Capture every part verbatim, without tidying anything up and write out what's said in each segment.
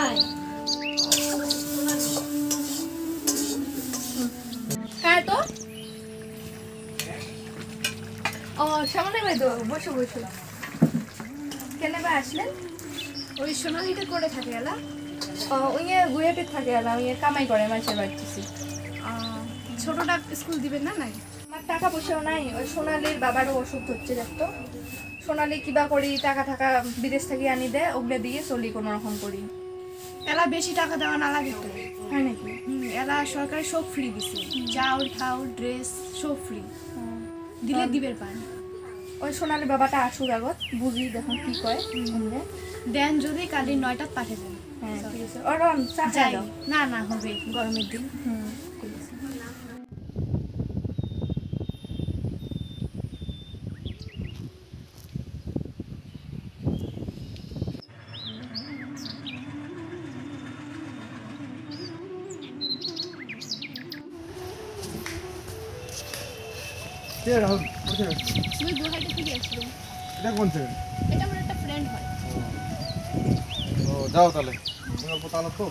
ভাই হ্যাঁ তো ও সামনে ভাই তো বসো বসো কেন ভাই আসলেন ওই সোনালিটা করে থাকে এলা ওই গুয়াহাটি থাকে না ওই কামাই করে মানুষের বাড়িতেছি ছোটটা স্কুল দিবেন না নাই আমার টাকা পয়সাও নাই ওই সোনালির বাবারও অসুখ হচ্ছে দেখতো সোনালি কিবা করি টাকা টাকা বিদেশ থেকে আনি দেয় ওগুলো দিয়ে চলি কোনো রকম করি এলা বেশি টাকা দেওয়া না লাগে তো হয় নাকি হুম এলা সরকার সব ফ্রি দিছে চাউল খাও ড্রেস সব ফ্রি দিলে দিবের পান ওই সোনালি বাবাটা আসুক আগত বুঝি দেখুন কি কয় আমরা দেন যদি কালি নয়টাত পাঠিয়ে দেন হ্যাঁ ঠিক আছে ওরম চা যাই খাই না না হবে গরমের দিন হুম ঠিক আছে কে রাহুল কোথায় আছিস? তুই গুয়াহাটি থেকে আসলাম এটা কোন ছেলে? এটা আমার একটা ফ্রেন্ড হয় ও যাও তাহলে তুমি অল্প তাহলে তো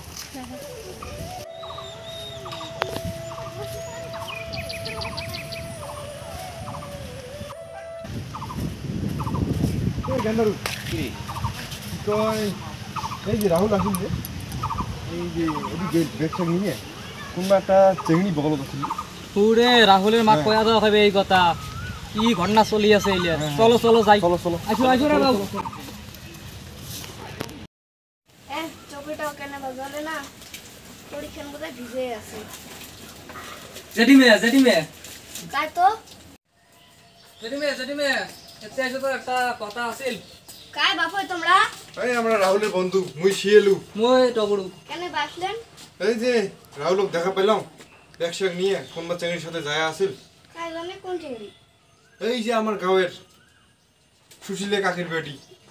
গেন্দারু কি কয় এই যে রাহুল আসিল যে এই যে এদিকে ব্যাগটা নিয়ে কোনবা একটা চেংড়ি বগল আছিল পুরে রাহুলের মাক কয়া দাও হবে এই কথা কি ঘটনা চলি আছে এইলে চলো চলো যাই চলো চলো আসো আসো রে বাবু এ চকলেটটাও কেন বাজালে না পরীক্ষার মধ্যে ভিজে আছে জেডি মে জেডি মে তাই তো জেডি মে জেডি মে এতে আসো তো একটা কথা আছিল কাই বাপই তোমরা এই আমরা রাহুলের বন্ধু মুই শিয়েলু মই টগড়ু কেন বাসলেন এই যে রাহুলক দেখা পেলাম ব্যাগ শ্যাগ নিয়ে কোনবা চেংড়ির সাথে যায় আসিল কাই জানে কোন চিংড়ি এই যে আমার গাঁয়ের সুশীলে কাকির বেটি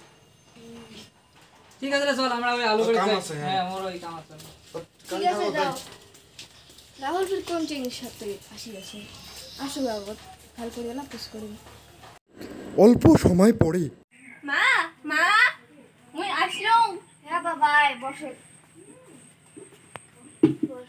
ঠিক আছে রে চল আমরা ওই আলু ওর করে কাম যাই। আছে, হ্যাঁ। হ্যাঁ মোর ওই কাম আছে ঠিক আছে যাও রাহুল ফির কোন চিংড়ির সাথে আসি আছে আসো বাবু ভাল করে না পুষ করি অল্প সময় পরে মা মা মুই আসলো হ্যাঁ বাবা বসে বস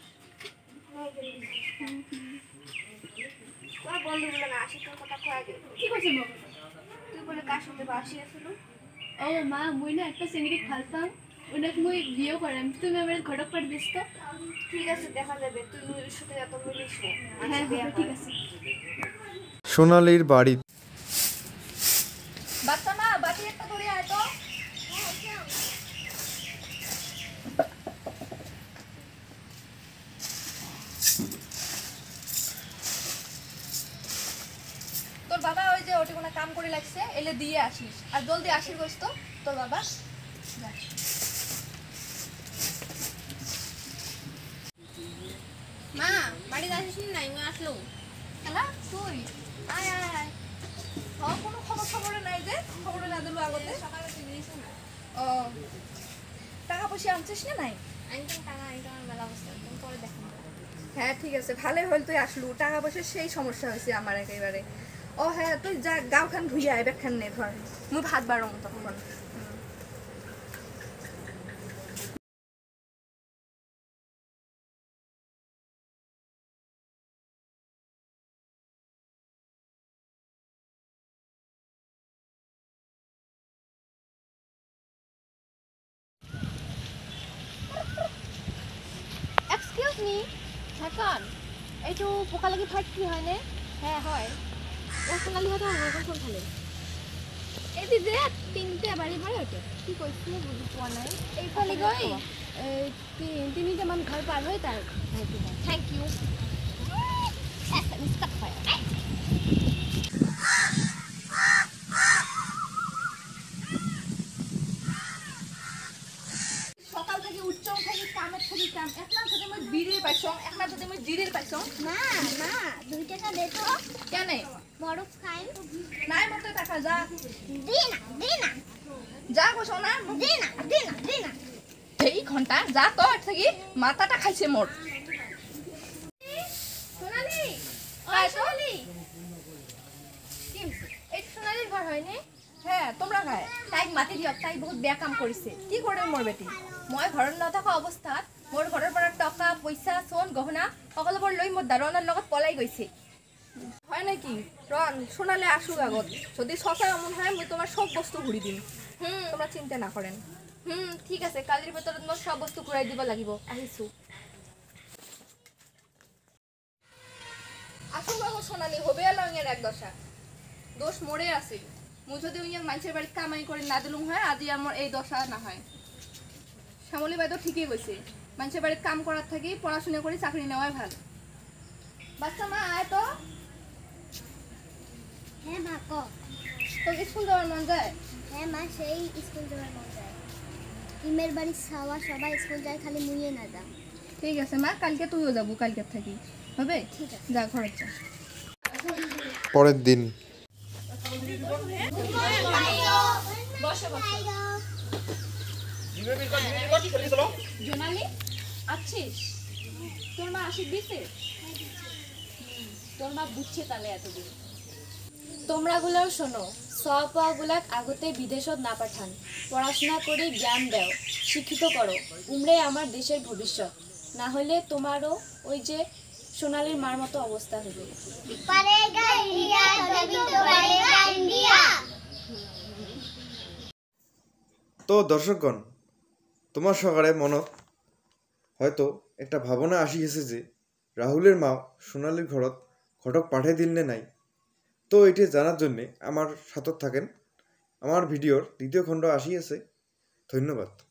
তোর বন্ধুগুলো না আসি তোর কথা কয়া গেল কি করছিস মা তুই বলে কার সাথে বাসি আসছিল ও মা মুই না একটা সিঙ্গিক ফালতাম ওনাকে মুই বিয়ে করাম তুমি আমার ঘটক পাঠ দিস তো ঠিক আছে দেখা যাবে তুই ওর সাথে এত মিলিস না হ্যাঁ হ্যাঁ ঠিক আছে সোনালির বাড়ি বাচ্চা মা বাটি একটা ধরে আয় তো তোর বাবা ওই যে ওটি কোনো কাম করে লাগছে এলে দিয়ে আসিস আর জলদি আসিস কইস তো তোর বাবা যা। মা বাড়িতে আসিস নাই আমি আসলো খেলা তুই আয় আয় আয় ও কোনো খবর খবরে নাই যে খবরে না দিল আগতে সকালে তুই দিস না ও টাকা পয়সা আনছিস না নাই আনতাম টাকা আনতাম মেলা বসে তুমি পরে দেখো হ্যাঁ ঠিক আছে ভালোই হল তুই আসলু টাকা পয়সা সেই সমস্যা হয়েছে আমার একেবারে ও হ্যাঁ তুই যা গাঁওখান ধুইয়া আয় ব্যাগখান নে ধর মুই ভাত বাড়ম তখন এক্সকিউজ মি হ্যাঁ এইটো পোকা লাগি ফাইট কি হয়নে হ্যাঁ হয় ও সোনালি হাতে আমার কোন খালে এই দিদি তিনটে বাড়ি পড়ে ওঠে কি কইছিল বুঝি পোৱা নাই এইফালে গৈ তিনিটামান ঘৰ পাৰ হৈ তাৰ থ্যাংক ইউ সকাল থেকে উচ্চ থেকে কামের থেকে কাম একলা যদি মই বিড়ির পাইছং একলা যদি মই জিরির পাইছং মা মা দুই টাকা দে তো কেন বরফ খাই নাই মতে টাকা যা দে না দে না যা কইছ না দে না দে না দে না এই ঘন্টা যা তো আর থেকে মাথাটা খাইছে মোর সোনালি আয় সোনালি কি এই সোনালির ঘর হয় না হ্যাঁ তোমরা খায় তাই মাতি দিও তাই বহুত বেয়া কাম কৰিছে কি কৰে মোর বেটি মই ঘৰত নথকা অৱস্থাত মোৰ ঘৰৰ পৰা টকা পইচা সোণ গহনা সকলোবোৰ লৈ মোৰ দাৰোয়ানৰ লগত পলাই গৈছে। হয় নেকি? ৰন সোণালে আসুক আগত, যদি সঁচাই অমন হয় মই তোমাৰ সব বস্তু ঘূৰি দিম। হুম তোমরা চিন্তা না করেন। হুম ঠিক আছে, কালির ভিতৰত মই সব বস্তু ঘূৰাই দিব লাগিব। আহিছো আসুক আগত সোণালী, হবে লঙের এক দশা। দোষ মোরে আছে, মুই যদি ওই মানুষের বাড়ি কামাই করে না দিলুম হয় আজি আমার এই দশা না হয়। শ্যামলী বাই তো ঠিকই কইছে, মানুষের বাড়িতে কাম করার থাকি পড়াশোনা করে চাকরি নেওয়াই ভালো। বাচ্চা মা আয় তো। হ্যাঁ মা ক। তো স্কুল যাওয়ার মন যায়? হ্যাঁ মা, সেই স্কুল যাওয়ার মন যায়। ইমের বাড়ি ছাওয়া সবাই স্কুল যায়, খালি মুইয়ে না যা। ঠিক আছে মা, কালকে তুইও যাবো, কালকে থাকি হবে? ঠিক আছে। যা ঘরে যা। পরের দিন জোনালি আছিস? তোর মা আশিস দিছে? তোর মা বুঝছে তাহলে এতদিন। তোমরা গুলাও শোনো, সপা গুলাক আগতে বিদেশত না পাঠান, পড়াশোনা করে জ্ঞান দাও, শিক্ষিত করো, উমরে আমার দেশের ভবিষ্যৎ। না হলে তোমারও ওই যে সোনালীর মার মতো অবস্থা হবে। পারেগা ইন্ডিয়া, তবে তো পারেগা ইন্ডিয়া। তো দর্শকগণ, তোমার সকালে মনত হয়তো একটা ভাবনা আসি গেছে যে রাহুলের মা সোনালীর ঘরত ঘটক পাঠাই দিল নে নাই। তো এটি জানার জন্যে আমার সাথে থাকেন। আমার ভিডিওর দ্বিতীয় খণ্ড আসি আছে। ধন্যবাদ।